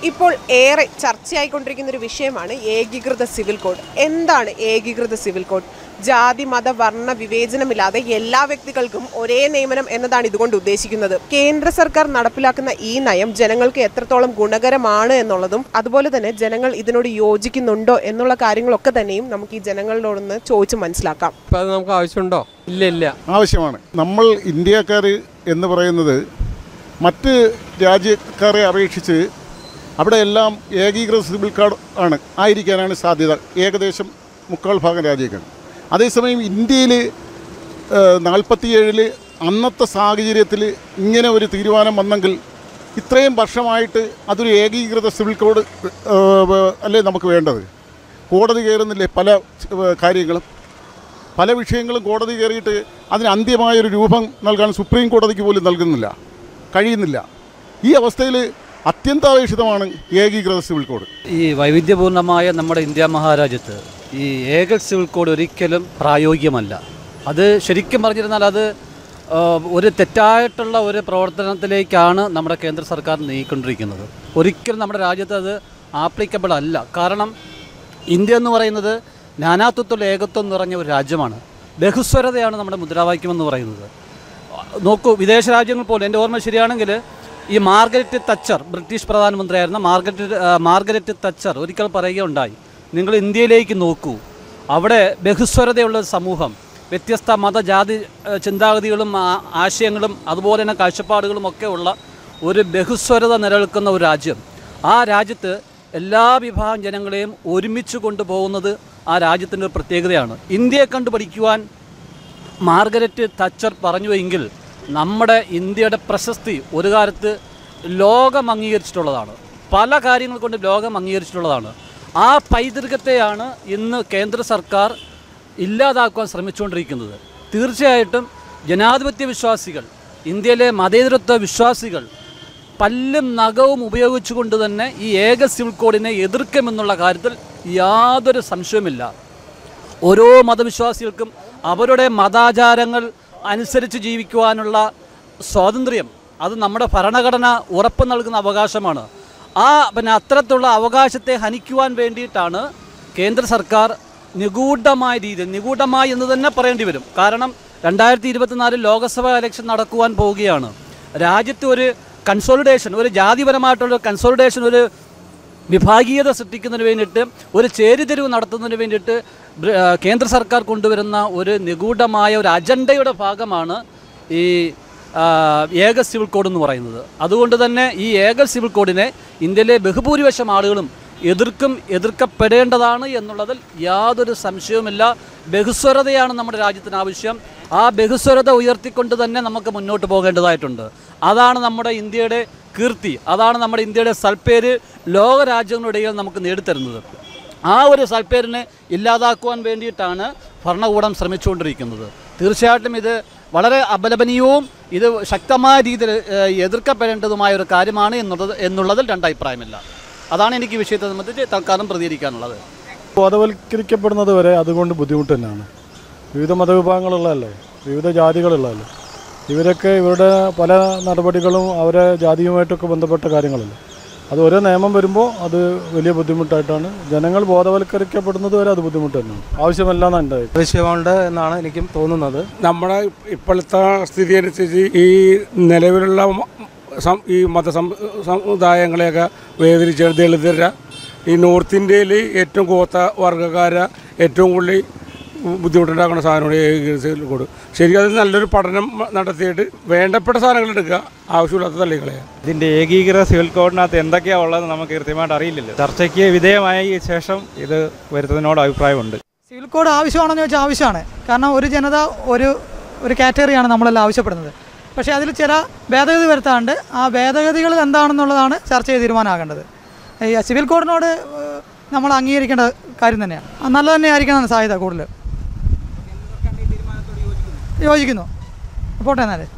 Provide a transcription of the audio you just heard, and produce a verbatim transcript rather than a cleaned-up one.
ഇപ്പോൾ ഏറെ ചർച്ചയായിക്കൊണ്ടിരിക്കുന്ന ഒരു വിഷയമാണ് ഏകീകൃത സിവിൽ കോഡ്. എന്താണ് ഏകീകൃത സിവിൽ കോഡ്? ജാതി മത വർണ്ണ വിവേചനമില്ലാതെ എല്ലാ വ്യക്തികൾക്കും ഒരേ നിയമനം എന്നതാണ് ഇതുകൊണ്ട് ഉദ്ദേശിക്കുന്നത്. കേന്ദ്ര സർക്കാർ നടപ്പിലാക്കുന്ന ഈ നയം ജനങ്ങൾക്ക് എത്രത്തോളം ഗുണകരമാണ് എന്നുള്ളതും അതുപോലെ തന്നെ ജനങ്ങൾ ഇതിനോട് യോജിക്കുന്നുണ്ടോ എന്നുള്ള കാര്യങ്ങളൊക്കെ തന്നെയും നമുക്ക് ഈ ജനങ്ങളോടൊന്ന് ചോദിച്ച് മനസ്സിലാക്കാം. അത് നമുക്ക് ആവശ്യമുണ്ടോ? ഇല്ല ഇല്ല ആവശ്യമാണ്. നമ്മൾ ഇന്ത്യക്കാർ എന്ന് പറയുന്നത് മറ്റ് രാജ്യക്കാരെ അപേക്ഷിച്ച് അവിടെയെല്ലാം ഏകീകൃത സിവിൽ കോഡ് ആണ് ആയിരിക്കാനാണ് സാധ്യത, ഏകദേശം മുക്കാൽ ഭാഗം രാജ്യങ്ങൾ. അതേസമയം ഇന്ത്യയിൽ നാൽപ്പത്തിയേഴിൽ അന്നത്തെ സാഹചര്യത്തിൽ ഇങ്ങനെ ഒരു തീരുമാനം വന്നെങ്കിൽ ഇത്രയും വർഷമായിട്ട് അതൊരു ഏകീകൃത സിവിൽ കോഡ് അല്ലേ നമുക്ക് വേണ്ടത്? കോടതി കയറുന്നില്ലേ പല കാര്യങ്ങളും, പല വിഷയങ്ങളും കോടതി കയറിയിട്ട് അതിന് അന്ത്യമായൊരു രൂപം നൽകാൻ സുപ്രീം കോടതിക്ക് പോലും നൽകുന്നില്ല, കഴിയുന്നില്ല. ഈ അവസ്ഥയിൽ അത്യന്താപേക്ഷിതമാണ് ഏകീകൃത സിവിൽ കോഡ്. ഈ വൈവിധ്യപൂർണമായ നമ്മുടെ ഇന്ത്യ മഹാരാജ്യത്ത് ഈ ഏക സിവിൽ കോഡ് ഒരിക്കലും പ്രായോഗികമല്ല. അത് ശരിക്കും പറഞ്ഞിരുന്നാൽ അത് ഒരു തെറ്റായിട്ടുള്ള ഒരു പ്രവർത്തനത്തിലേക്കാണ് നമ്മുടെ കേന്ദ്ര സർക്കാർ നീങ്ങിക്കൊണ്ടിരിക്കുന്നത്. ഒരിക്കലും നമ്മുടെ രാജ്യത്ത് അത് ആപ്ലിക്കബിൾ അല്ല. കാരണം ഇന്ത്യ എന്ന് പറയുന്നത് നാനാത്വത്തിൽ ഏകത്വം നിറഞ്ഞ ഒരു രാജ്യമാണ്. ബഹുസ്വരതയാണ് നമ്മുടെ മുദ്രാവാക്യമെന്ന് പറയുന്നത്. നോക്കൂ, വിദേശ രാജ്യങ്ങൾ പോലും, എൻ്റെ ഓർമ്മ ശരിയാണെങ്കിൽ ഈ മാർഗരറ്റ് തച്ചർ, ബ്രിട്ടീഷ് പ്രധാനമന്ത്രിയായിരുന്ന മാർഗരറ്റ് മാർഗരറ്റ് തച്ചർ ഒരിക്കൽ പറയുകയുണ്ടായി, നിങ്ങൾ ഇന്ത്യയിലേക്ക് നോക്കൂ, അവിടെ ബഹുസ്വരതയുള്ള സമൂഹം, വ്യത്യസ്ത മതജാതി ചിന്താഗതികളും ആശയങ്ങളും അതുപോലെ തന്നെ കാഴ്ചപ്പാടുകളും ഒക്കെ ഉള്ള ഒരു ബഹുസ്വരത നിലനിൽക്കുന്ന ഒരു രാജ്യം. ആ രാജ്യത്ത് എല്ലാ വിഭാഗം ജനങ്ങളെയും ഒരുമിച്ച് കൊണ്ടുപോകുന്നത് ആ രാജ്യത്തിൻ്റെ ഒരു പ്രത്യേകതയാണ്. ഇന്ത്യയെ കണ്ടു പഠിക്കുവാൻ മാർഗരറ്റ് തച്ചർ പറഞ്ഞുവെങ്കിൽ നമ്മുടെ ഇന്ത്യയുടെ പ്രശസ്തി ഒരു കാലത്ത് ലോകം അംഗീകരിച്ചിട്ടുള്ളതാണ്. പല കാര്യങ്ങൾ കൊണ്ട് ലോകം അംഗീകരിച്ചിട്ടുള്ളതാണ്. ആ പൈതൃകത്തെയാണ് ഇന്ന് കേന്ദ്ര സർക്കാർ ഇല്ലാതാക്കുവാൻ ശ്രമിച്ചുകൊണ്ടിരിക്കുന്നത്. തീർച്ചയായിട്ടും ജനാധിപത്യ വിശ്വാസികൾ, ഇന്ത്യയിലെ മതേതരത്വ വിശ്വാസികൾ പല്ലും നഖവും ഉപയോഗിച്ചുകൊണ്ട് തന്നെ ഈ ഏക സിവിൽ കോഡിനെ എതിർക്കുമെന്നുള്ള കാര്യത്തിൽ യാതൊരു സംശയവുമില്ല. ഓരോ മതവിശ്വാസികൾക്കും അവരുടെ മതാചാരങ്ങൾ അനുസരിച്ച് ജീവിക്കുവാനുള്ള സ്വാതന്ത്ര്യം അത് നമ്മുടെ ഭരണഘടന ഉറപ്പ് നൽകുന്ന അവകാശമാണ്. ആ പിന്നെ അത്തരത്തിലുള്ള അവകാശത്തെ ഹനിക്കുവാൻ വേണ്ടിയിട്ടാണ് കേന്ദ്ര സർക്കാർ നിഗൂഢമായ രീതിയിൽ, നിഗൂഢമായി എന്ന് തന്നെ പറയേണ്ടി വരും. കാരണം രണ്ടായിരത്തി ഇരുപത്തിനാലിൽ ലോക്സഭാ ഇലക്ഷൻ നടക്കുവാൻ പോവുകയാണ്. രാജ്യത്ത് ഒരു കൺസോളിഡേഷൻ, ഒരു ജാതിപരമായിട്ടുള്ള കൺസോളിഡേഷൻ, ഒരു വിഭാഗീയത സൃഷ്ടിക്കുന്നതിന് വേണ്ടിയിട്ട്, ഒരു ചേരിതിരിവ് നടത്തുന്നതിന് വേണ്ടിയിട്ട് കേന്ദ്ര സർക്കാർ കൊണ്ടുവരുന്ന ഒരു നിഗൂഢമായ ഒരു അജണ്ടയുടെ ഭാഗമാണ് ഈ ഏക സിവിൽ കോഡ് എന്ന് പറയുന്നത്. അതുകൊണ്ട് തന്നെ ഈ ഏക സിവിൽ കോഡിനെ ഇന്ത്യയിലെ ബഹുഭൂരിപക്ഷം ആളുകളും എതിർക്കും, എതിർക്കപ്പെടേണ്ടതാണ് എന്നുള്ളതിൽ യാതൊരു സംശയവുമില്ല. ബഹുസ്വരതയാണ് നമ്മുടെ രാജ്യത്തിന് ആവശ്യം. ആ ബഹുസ്വരത ഉയർത്തിക്കൊണ്ട് തന്നെ നമുക്ക് മുന്നോട്ട് പോകേണ്ടതായിട്ടുണ്ട്. അതാണ് നമ്മുടെ ഇന്ത്യയുടെ കീർത്തി, അതാണ് നമ്മുടെ ഇന്ത്യയുടെ സൽപ്പേര് ലോക രാജ്യങ്ങളുടെ ഇടയിൽ നമുക്ക് നേടിത്തരുന്നത്. ആ ഒരു സൽപ്പേരിനെ ഇല്ലാതാക്കുവാൻ വേണ്ടിയിട്ടാണ് ഭരണകൂടം ശ്രമിച്ചുകൊണ്ടിരിക്കുന്നത്. തീർച്ചയായിട്ടും ഇത് വളരെ അപലപനീയവും ഇത് ശക്തമായ രീതിയിൽ എതിർക്കപ്പെടേണ്ടതുമായ ഒരു കാര്യമാണ് എന്നുള്ളത് എന്നുള്ളതിൽ രണ്ടഭിപ്രായമില്ല. അതാണ് എനിക്ക് ഈ വിഷയത്തെ സംബന്ധിച്ച് തൽക്കാലം പ്രതികരിക്കാനുള്ളത്. ബോധവൽക്കരിക്കപ്പെടുന്നത് വരെ അതുകൊണ്ട് ബുദ്ധിമുട്ട് തന്നെയാണ്. വിവിധ മതവിഭാഗങ്ങളുള്ളതല്ലേ, വിവിധ ജാതികളുള്ളതല്ലേ, ഇവരൊക്കെ ഇവരുടെ പല നടപടികളും അവരെ ജാതിയുമായിട്ടൊക്കെ ബന്ധപ്പെട്ട കാര്യങ്ങളല്ലേ. അത് ഓരോ നിയമം വരുമ്പോൾ അത് വലിയ ബുദ്ധിമുട്ടായിട്ടാണ്. ജനങ്ങൾ ബോധവൽക്കരിക്കപ്പെടുന്നത് വരെ അത് ബുദ്ധിമുട്ട് തന്നെയാണ്. ആവശ്യമല്ല എന്നാണ് ആവശ്യമുണ്ട് എന്നാണ് എനിക്കും തോന്നുന്നത്. നമ്മുടെ ഇപ്പോഴത്തെ സ്ഥിതി അനുസരിച്ച് ഈ നിലവിലുള്ള ഈ മത സമുദായങ്ങളെയൊക്കെ വേദനിച്ച് ദളിതര, ഈ നോർത്ത് ഇന്ത്യയിൽ ഏറ്റവും ഗോത്ര വർഗ്ഗക്കാരെ ഏറ്റവും കൂടുതൽ ബുദ്ധിമുട്ടുണ്ടാക്കുന്ന സാധനമാണ് ഏകീകൃത സിവിൽ കോഡ്. ശരിക്കും അത് നല്ലൊരു പഠനം നടത്തിയിട്ട് വേണ്ടപ്പെട്ട സാധനങ്ങൾ എടുക്കുക, ആവശ്യമില്ലാത്ത തള്ളികളെയാണ്. ഇതിൻ്റെ ഏകീകൃത സിവിൽ കോഡിനകത്ത് എന്തൊക്കെയാണ് ഉള്ളതെന്ന് നമുക്ക് കൃത്യമായിട്ട് അറിയില്ലല്ലോ. ചർച്ചയ്ക്ക് വിധേയമായ ശേഷം ഇത് വരുത്തുന്നതിനോട് അഭിപ്രായമുണ്ട്. സിവിൽ കോഡ് ആവശ്യമാണെന്ന് ചോദിച്ചാൽ ആവശ്യമാണ്. കാരണം ഒരു ജനത, ഒരു ഒരു കാറ്റഗറിയാണ് നമ്മളെല്ലാം ആവശ്യപ്പെടുന്നത്. പക്ഷേ അതിൽ ചില ഭേദഗതി വരുത്താണ്ട് ആ ഭേദഗതികൾ എന്താണെന്നുള്ളതാണ് ചർച്ച ചെയ്ത് തീരുമാനമാകേണ്ടത്. ഈ സിവിൽ കോഡിനോട് നമ്മൾ അംഗീകരിക്കേണ്ട കാര്യം തന്നെയാണ്. നല്ല തന്നെ ആയിരിക്കണം സാധ്യത കൂടുതൽ. യോജിക്കുന്നു. പോട്ടെ എന്നാലേ.